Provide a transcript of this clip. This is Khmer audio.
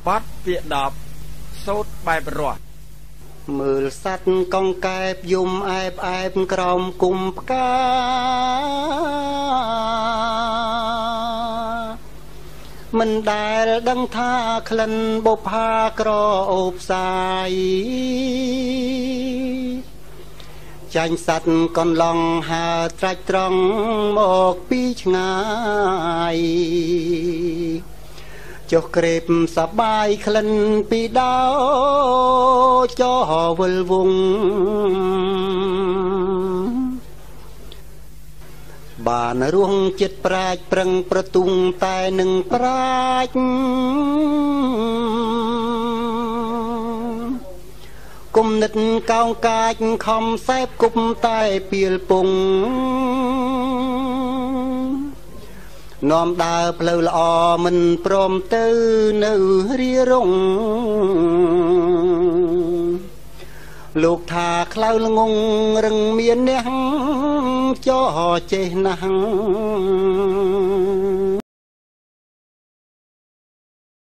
បត់ពាក្យ10សូត្របែបរស់មើលសัตว์កងកែបយំអែបក្រោមគុំផ្កាមិនដែលដឹងថាក្លិនបុប្ផាក្រអូបផ្សាយចាញ់សัตว์កន្លងហើត្រាច់ត្រង់មកពីឆ្ងាយចុះក្រេបសបាយក្លិនពីដោចោវិលវងបានរស់ចិត្តប្រាជ្ញប្រឹងប្រទុងតែនឹងប្រាជ្ញគុំនិតកោងកាចខំសែបគប់តែពៀលពងនាំដើរផ្លូវល្អមិនព្រមទៅនៅរីរងលោកថាខ្លៅល្ងងរឹងមានអ្នកចោចេះណាស់